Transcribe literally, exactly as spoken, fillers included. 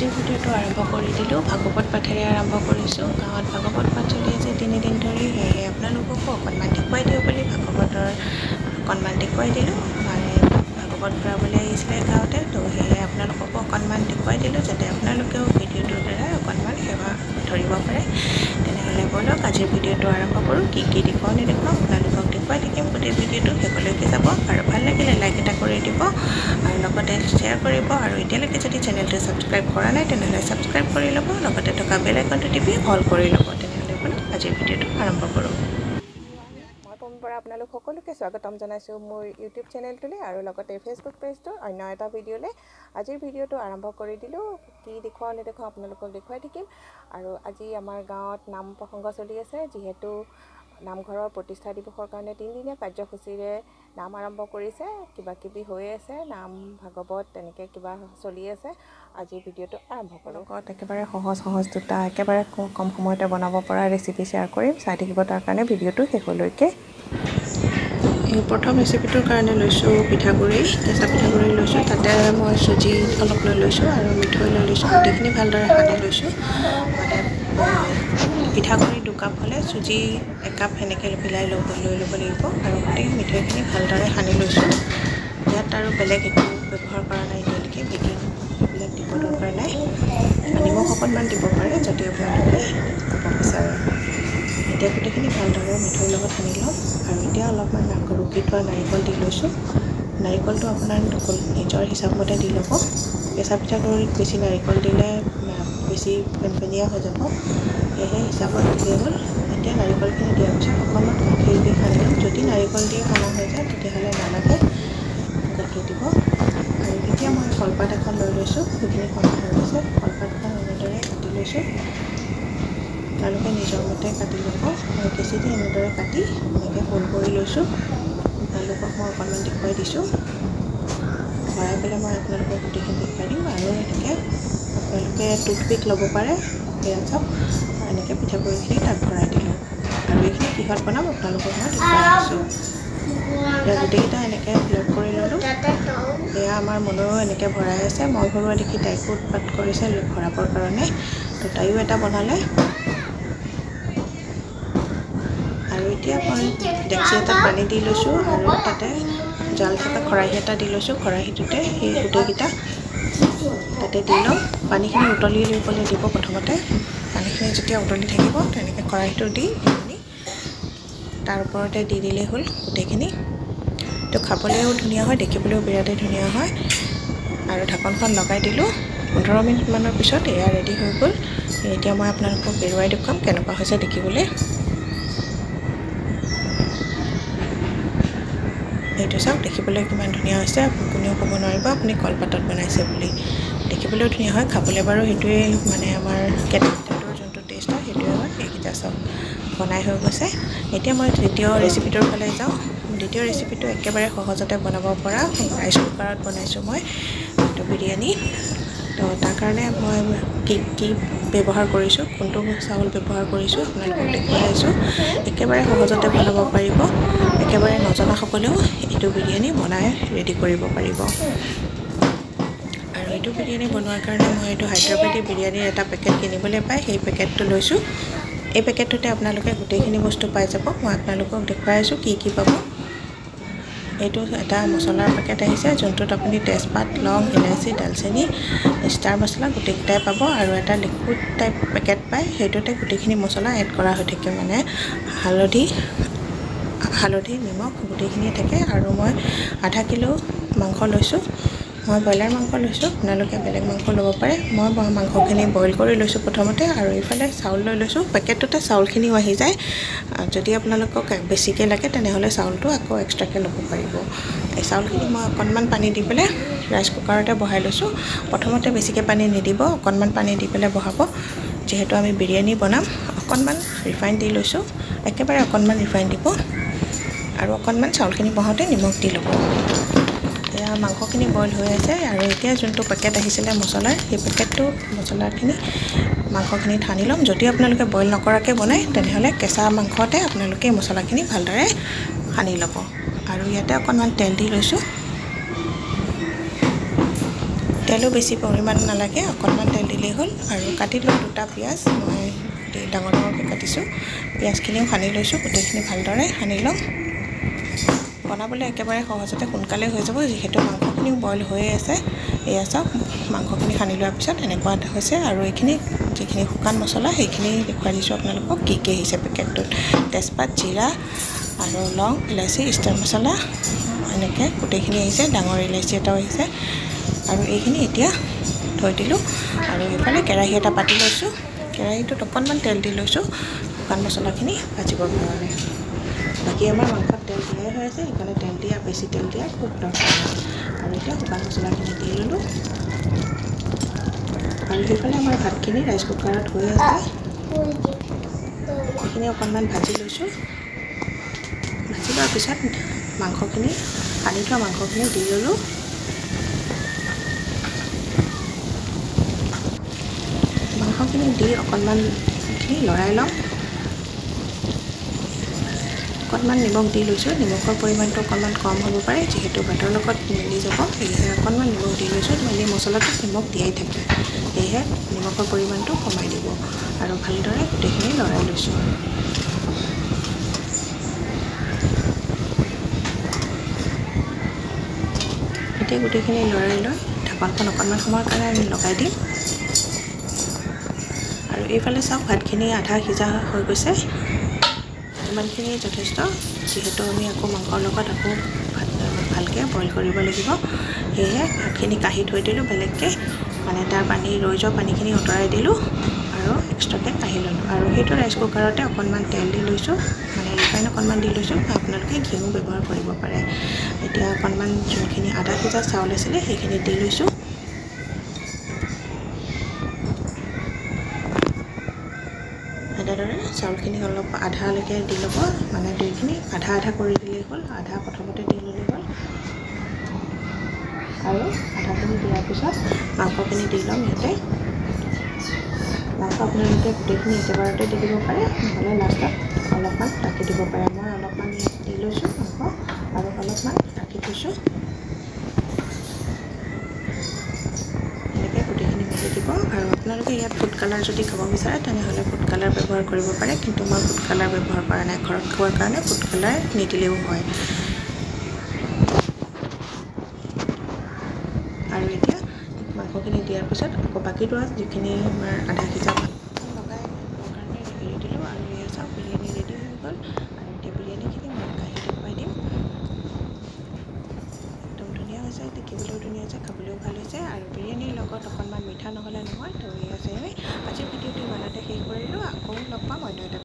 আজিৰ ভিডিঅ'টো আৰম্ভ কৰি দিলোঁ। ভাগৱত পাঠেৰে আৰম্ভ কৰিছোঁ। গাঁৱত ভাগৱত পাঠ চলি আছে তিনিদিন ধৰি, সেয়েহে আপোনালোককো অকণমান দেখুৱাই দিওঁ বুলি ভাগৱতৰ অকণমান দেখুৱাই দিলোঁ। মানে ভাগৱত ঘূৰাবলৈ আহিছিলে গাঁৱতে, তো সেয়ে আপোনালোককো অকণমান দেখুৱাই দিলোঁ যাতে আপোনালোকেও ভিডিঅ'টোৰ দ্বাৰা অকণমান সেৱা ধৰিব পাৰে। তেনেহ'লে ব'লক আজিৰ ভিডিঅ'টো আৰম্ভ কৰোঁ। কি কি দেখুৱাওঁ নেদেখুৱাওঁ আপোনালোকক দেখুৱাই থাকিম। গোটেই ভিডিঅ'টো শেষলৈকে যাব আৰু ভাল লাগিলে লাইক এটা কৰি দিব আৰু লগতে শ্বেয়াৰ কৰিব। আৰু এতিয়ালৈকে যদি চেনেলটো ছাবস্ক্ৰাইব কৰা নাই তেনেহ'লে ছাবস্ক্ৰাইব কৰি ল'ব, লগতে থকা বেল আইকনটো টিপি অল কৰি ল'ব। তেনেহ'লে ব'লক আজিৰ ভিডিঅ'টো আৰম্ভ কৰোঁ। মই পম্পীৰ পৰা আপোনালোক সকলোকে স্বাগতম জনাইছোঁ মোৰ ইউটিউব চেনেলটোলৈ আৰু লগতে ফেচবুক পেজটোৰ অন্য এটা ভিডিঅ'লৈ। আজিৰ ভিডিঅ'টো আৰম্ভ কৰি দিলোঁ। কি দেখুৱাওঁ নেদেখুৱাওঁ আপোনালোকক দেখুৱাই থাকিম। আৰু আজি আমাৰ গাঁৱত নাম প্ৰসংগ চলি আছে, যিহেতু নামঘৰৰ প্ৰতিষ্ঠা দিৱসৰ কাৰণে তিনিদিনীয়া কাৰ্যসূচীৰে নাম আৰম্ভ কৰিছে। কিবা কিবি হৈ আছে, নাম ভাগৱত তেনেকৈ কিবা চলি আছে। আজিৰ ভিডিঅ'টো আৰম্ভ কৰোঁ। লগত একেবাৰে সহজ সহজ দুটা একেবাৰে কম সময়তে বনাব পৰা ৰেচিপি শ্বেয়াৰ কৰিম। চাই থাকিব তাৰ কাৰণে ভিডিঅ'টো শেষলৈকে। এই প্ৰথম ৰেচিপিটোৰ কাৰণে লৈছোঁ পিঠাগুড়ি, কেঁচা পিঠাগুড়ি লৈছোঁ। তাতে মই চুজি অলপ লৈ লৈছোঁ আৰু মিঠৈ লৈ লৈছোঁ। গোটেইখিনি ভালদৰে সানি লৈছোঁ। মানে পিঠাগুড়ি দুকাপ হ'লে চুজি একাপ সেনেকৈ মিলাই ল'ব লৈ ল'ব লাগিব আৰু গোটেই মিঠৈখিনি ভালদৰে সানি লৈছোঁ। ইয়াত আৰু বেলেগ একো ব্যৱহাৰ কৰা নাই এতিয়ালৈকে, বেকিং এইবিলাক দিব দৰকাৰ নাই। নিমখ অকণমান দিব পাৰে যদি আপোনালোকে দিব বিচাৰে। এতিয়া গোটেইখিনি ভালদৰে মিঠৈৰ লগত সানি ল'ম আৰু এতিয়া অলপমান ৰুকি থোৱা নাৰিকল দি লৈছোঁ। নাৰিকলটো আপোনাৰ নিজৰ হিচাপমতে দি ল'ব। কেঁচা পিঠাগুড়িত বেছি নাৰিকল দিলে বেছি পেনপেনীয়া হৈ যাব, সেয়েহে হিচাপত দিলেই হ'ল। এতিয়া নাৰিকলখিনি দিয়াৰ পিছত অকণমান গাখীৰ দি সানি ল'ম। যদি নাৰিকল দি সানা হৈ যায় তেতিয়াহ'লে নালাগে, গাখীৰ দিব। আৰু এতিয়া মই কলপাত এখন লৈ লৈছোঁ। সেইখিনি সনা হৈ গৈছে। কলপাতখন এনেদৰে কাটি লৈছোঁ। আপোনালোকে নিজৰ মতে কাটি ল'ব। মই কেঁচি দি এনেদৰে কাটি এনেকৈ গোল কৰি লৈছোঁ। আপোনালোকক মই অকণমান দেখুৱাই দিছোঁ। ভৰাই পেলাই মই আপোনালোকক গোটেইখিনি দেখুৱাই দিম। আৰু এনেকৈ আপোনালোকে টুথপিক ল'ব পাৰে, পিঁয়াজ চাপ আৰু এনেকৈ পিঠাগুড়িখিনি তাত ভৰাই দিলোঁ। আৰু এইখিনি কিহত বনাম আপোনালোকক মই দেখুৱাই দিছোঁ। এতিয়া গোটেইকেইটা এনেকৈ লগ কৰি ল'লোঁ। এয়া আমাৰ মনৰো এনেকৈ ভৰাই আছে। মই ভৰোৱা দেখি তাইকো উৎপাত কৰিছে ভৰাবৰ কাৰণে, তো তাইও এটা বনালে। আৰু এতিয়া মই ডেক্সি এটাত পানী দি লৈছোঁ আৰু তাতে জাল থকা খৰাহী এটা দি লৈছোঁ। খৰাহীটোতে সেই গোটেইকেইটা তাতে দি ল'ম। পানীখিনি উতলি দিবলৈ দিব প্ৰথমতে। পানীখিনি যেতিয়া উতলি থাকিব তেনেকৈ খৰাহীটো দি সেইখিনি তাৰ ওপৰতে দি দিলেই হ'ল গোটেইখিনি। তো খাবলৈও ধুনীয়া হয়, দেখিবলৈও বিৰাটেই ধুনীয়া হয়। আৰু ঢাকনখন লগাই দিলোঁ। পোন্ধৰ মিনিটমানৰ পিছত এয়া ৰেডি হৈ গ'ল। এতিয়া মই আপোনালোকক এৰুৱাই দেখুৱাম কেনেকুৱা হৈছে দেখিবলৈ। এইটো চাওক, দেখিবলৈ কিমান ধুনীয়া হৈছে। কোনেও ক'ব নোৱাৰিব আপুনি কলপাতত বনাইছে বুলি। দেখিবলৈও ধুনীয়া হয়, খাবলৈ বাৰু সেইটোৱে মানে আমাৰ কেটলি পিঠাটোৰ যোনটো টেষ্ট হয় সেইটোৱে হয়। এইকেইটা চাওক বনাই হৈ গৈছে। এতিয়া মই দ্বিতীয় ৰেচিপিটোৰ ফালে যাওঁ। দ্বিতীয় ৰেচিপিটো একেবাৰে সহজতে বনাব পৰা ৰাইচ কুকাৰত বনাইছোঁ মই এইটো বিৰিয়ানী। তো তাৰ কাৰণে মই কি কি ব্যৱহাৰ কৰিছোঁ, কোনটো চাউল ব্যৱহাৰ কৰিছোঁ আপোনালোকক দেখুৱাই আছোঁ। একেবাৰে সহজতে বনাব পাৰিব। একেবাৰে নজনাসকলেও এইটো বিৰিয়ানী বনাই ৰেডি কৰিব পাৰিব। আৰু এইটো বিৰিয়ানী বনোৱাৰ কাৰণে মই এইটো হায়দৰাবাদী বিৰিয়ানীৰ এটা পেকেট কিনিবলৈ পায়, সেই পেকেটটো লৈছোঁ। এই পেকেটটোতে আপোনালোকে গোটেইখিনি বস্তু পাই যাব। মই আপোনালোকক দেখুৱাই আছোঁ কি কি পাব। এইটো এটা মছলাৰ পেকেট আহিছে, যোনটোত আপুনি তেজপাত, লং, ইলাচি, দালচেনি, ষ্টাৰ মছলা গোটেইকেইটাই পাব। আৰু এটা লিকুইড টাইপ পেকেট পায়, সেইটোতে গোটেইখিনি মছলা এড কৰা হৈ থাকে। মানে হালধি হালধি নিমখ গোটেইখিনিয়ে থাকে। আৰু মই আধা কিলো মাংস লৈছোঁ। মই ব্ৰইলাৰ মাংস লৈছোঁ, আপোনালোকে বেলেগ মাংস ল'ব পাৰে। মই মাংসখিনি বইল কৰি লৈছোঁ প্ৰথমতে। আৰু এইফালে চাউল লৈ লৈছোঁ। পেকেটটোতে চাউলখিনিও আহি যায়। যদি আপোনালোকক বেছিকৈ লাগে তেনেহ'লে চাউলটো আকৌ এক্সট্ৰাকৈ ল'ব পাৰিব। এই চাউলখিনি মই অকণমান পানী দি পেলাই ৰাইচ কুকাৰতে বহাই লৈছোঁ। প্ৰথমতে বেছিকৈ পানী নিদিব, অকণমান পানী দি পেলাই বহাব, যিহেতু আমি বিৰিয়ানী বনাম। অকণমান ৰিফাইন দি লৈছোঁ, একেবাৰে অকণমান ৰিফাইন দিব। আৰু অকণমান চাউলখিনি বহাওঁতে নিমখ দি ল'ব। এয়া মাংসখিনি বইল হৈ আছে। আৰু এতিয়া যোনটো পেকেট আহিছিলে মছলাৰ, সেই পেকেটটো মছলাখিনি মাংসখিনিত সানি ল'ম। যদি আপোনালোকে বইল নকৰাকৈ বনায় তেনেহ'লে কেঁচা মাংসতে আপোনালোকে মছলাখিনি ভালদৰে সানি ল'ব। আৰু ইয়াতে অকণমান তেল দি লৈছোঁ। তেলো বেছি পৰিমাণ নালাগে, অকণমান তেল দিলেই হ'ল। আৰু কাটি লৈ দুটা পিঁয়াজ মই ডাঙৰ ডাঙৰকৈ কাটিছোঁ। পিঁয়াজখিনিও সানি লৈছোঁ, গোটেইখিনি ভালদৰে সানি ল'ম। বনাবলৈ একেবাৰে সহজতে সোনকালে হৈ যাব, যিহেতু মাংসখিনিও বইল হৈয়ে আছে। এয়া চাওক, মাংসখিনি সানি লোৱাৰ পিছত এনেকুৱা এটা হৈছে। আৰু এইখিনি যিখিনি শুকান মছলা সেইখিনি দেখুৱাই দিছোঁ আপোনালোকক কি কি আহিছে পেকেটটোত। তেজপাত, জিৰা আৰু লং, ইলাচি, ষ্টাৰ মছলা এনেকৈ গোটেইখিনি আহিছে। ডাঙৰ ইলাচি এটাও আহিছে। আৰু এইখিনি এতিয়া থৈ দিলোঁ। আৰু এইফালে কেৰাহী এটা পাতি লৈছোঁ। কেৰাহীটোত অকণমান তেল দি লৈছোঁ শুকান মছলাখিনি ভাজিবৰ কাৰণে। বাকী আমাৰ মাংসত তেল দিয়াই হৈ আছে, সেইকাৰণে তেল দিয়া বেছি তেল দিয়া খুব দৰকাৰ নাই। আৰু এতিয়া শুকান মছলাখিনি দি ল'লোঁ। আৰু সেইফালে আমাৰ ভাতখিনি ৰাইচ কুকাৰত হৈ আছে, সেইখিনি অকণমান ভাজি লৈছোঁ। ভাজি লোৱাৰ পিছত মাংসখিনি পানী থোৱা মাংসখিনি দি ল'লোঁ। মাংসখিনি দি অকণমান এইখিনি লৰাই ল'ম। অকণমান নিমখ দি লৈছোঁ। নিমখৰ পৰিমাণটো অকণমান কম হ'ব পাৰে, যিহেতু ভাতৰ লগত মিলি যাব, সেয়েহে অকণমান নিমখ দি লৈছোঁ। এনেই মছলাটোত নিমখ দিয়াই থাকে, সেয়েহে নিমখৰ পৰিমাণটো কমাই দিব। আৰু ভালদৰে গোটেইখিনি লৰাই লৈছোঁ। এতিয়া গোটেইখিনি লৰাই লৈ ঢাকনখন অকণমান সময়ৰ কাৰণে লগাই দিম। আৰু এইফালে চাওক, ভাতখিনি আধা সিজা হৈ গৈছে। ইমানখিনি যথেষ্ট, যিহেতু আমি আকৌ মাংসৰ লগত আকৌ ভাত ভালকৈ বইল কৰিব লাগিব। সেয়েহে ভাতখিনি কাঢ়ি থৈ দিলোঁ বেলেগকৈ, মানে তাৰ পানী ৰৈ যোৱা পানীখিনি আঁতৰাই দিলোঁ আৰু এক্সট্ৰাকৈ কাঢ়ি ল'লোঁ। আৰু সেইটো ৰাইচ কুকাৰতে অকণমান তেল দি লৈছোঁ, মানে ৰিফাইন অকণমান দি লৈছোঁ। আপোনালোকে ঘিউ ব্যৱহাৰ কৰিব পাৰে। এতিয়া অকণমান যোনখিনি আধা সিজা চাউল আছিলে সেইখিনি দি লৈছোঁ। এনেদৰে চাউলখিনি অলপ আধালৈকে দি ল'ব, মানে দুইখিনি আধা আধা কৰি দিলেই হ'ল। আধা প্ৰথমতে দি ল'লেই হ'ল। আৰু আধাখিনি দিয়াৰ পিছত মাংসখিনি দি ল'ম ইয়াতে। মাংস আপোনালোকে গোটেইখিনি একেবাৰতে দি দিব পাৰে, নহ'লে লাষ্টত অলপমান ৰাখি দিব পাৰে। মই অলপমান ইয়াত দি লৈছোঁ মাংস আৰু অলপমান ৰাখি থৈছোঁ। এনেকৈ গোটেইখিনি মিলি দিব। আৰু আপোনালোকে ইয়াত ফুড কালাৰ যদি খাব বিচাৰে তেনেহ'লে ফুড কালাৰ ব্যৱহাৰ কৰিব পাৰে, কিন্তু মই ফুড কালাৰ ব্যৱহাৰ কৰা নাই। ঘৰত খোৱাৰ কাৰণে ফুড কালাৰ নিদিলেও হয়। আৰু এতিয়া মাংসখিনি দিয়াৰ পিছত আকৌ বাকীটো যিখিনি আমাৰ আধা সিজা লগাই কাৰণে হেৰি দিলোঁ। আৰু এয়া চাওক, বিৰিয়ানী ৰেডি হৈ গ'ল। আৰু এতিয়া বিৰিয়ানীখিনি মই কাঢ়ি দেখুৱাই দিম। একদম ধুনীয়া হৈছে, দেখিবলৈও ধুনীয়া হৈছে, খাবলৈও ভাল হৈছে। আৰু বিৰিয়ানীৰ লগত অকণমান মিঠা নহ'লে নহয়। তো এয়া আছে, আজিৰ ভিডিঅ'টো ইমানতে শেষ কৰিলোঁ। আকৌ লগ পাম অন্য এটা